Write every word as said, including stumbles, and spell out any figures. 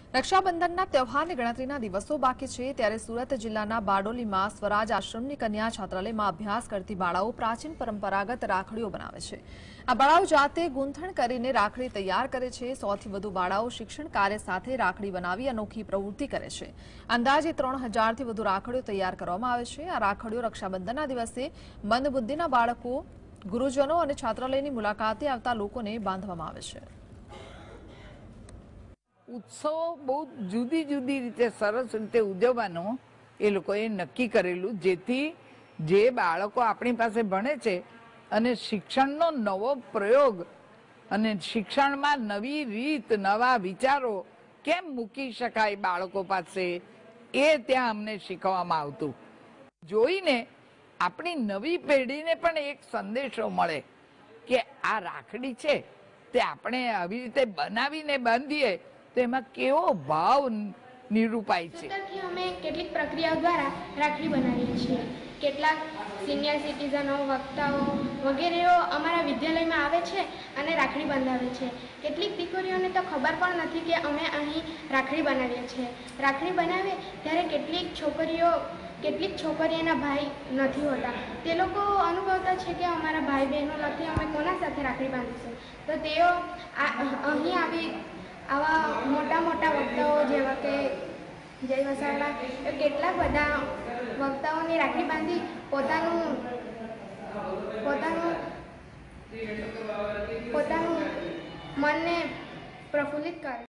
રક્ષાબંધનના તહેવારની ગણતરીના દિવસો બાકી છે ત્યારે સુરત જિલ્લાના બારડોલીમાં સ્વરાજ આશ્રમની કન્યા છાત્રાલયમાં અભ્યાસ કરતી બાળાઓ પ્રાચીન પરંપરાગત રાખડીઓ બનાવે છે। આ બાળાઓ જાતે ગૂંથણ કરીને રાખડી તૈયાર કરે છે। સૌથી વધુ બાળાઓ શિક્ષણ કાર્ય સાથે રાખડી બનાવી અનોખી પ્રવૃત્તિ કરે છે। અંદાજે ત્રણ હજારથી વધુ રાખડીઓ તૈયાર કરવામાં આવે છે। આ રાખડીઓ રક્ષાબંધનના દિવસે મંદબુદ્ધિના બાળકો, ગુરુજનો અને છાત્રાલયની મુલાકાતે આવતા લોકોને બાંધવામાં આવે છે। उत्सव बहुत जुदी जुदी रीते सरस रीते उजवવાનો એ લોકોએ નક્કી કરેલું, જેથી જે બાળકો આપણી પાસે ભણે છે અને શિક્ષણનો નવો પ્રયોગ અને શિક્ષણમાં નવી રીત, નવા વિચારો કેમ મૂકી શકાય બાળકો પાસે, એ ત્યાં અમને શીખવવામાં આવતું। જોઈને આપણી નવી પેઢીને પણ એક સંદેશો મળે કે આ રાખડી છે તે આપણે આવી રીતે બનાવીને બાંધીએ તો એમાં કેવો ભાવ નિરૂપાય છે। અમે કેટલીક પ્રક્રિયાઓ દ્વારા રાખડી બનાવીએ છીએ। કેટલાક સિનિયર સિટીઝનો, વક્તાઓ વગેરેઓ અમારા વિદ્યાલયમાં આવે છે અને રાખડી બંધાવે છે। કેટલીક દીકરીઓને તો ખબર પણ નથી કે અમે અહીં રાખડી બનાવીએ છીએ। રાખડી બનાવીએ ત્યારે કેટલીક છોકરીઓ કેટલીક છોકરીઓના ભાઈ નથી હોતા, તે લોકો અનુભવતા છે કે અમારા ભાઈ બહેનો નથી, અમે કોના સાથે રાખડી બાંધીશું। તો તેઓ અહીં આવી આવા મોટા મોટા વક્તાઓ જેવા કે જય વસાવડા કેટલાક બધા વક્તાઓની રાખડી બાંધી પોતાનું પોતાનું પોતાનું મનને પ્રફુલ્લિત કરે।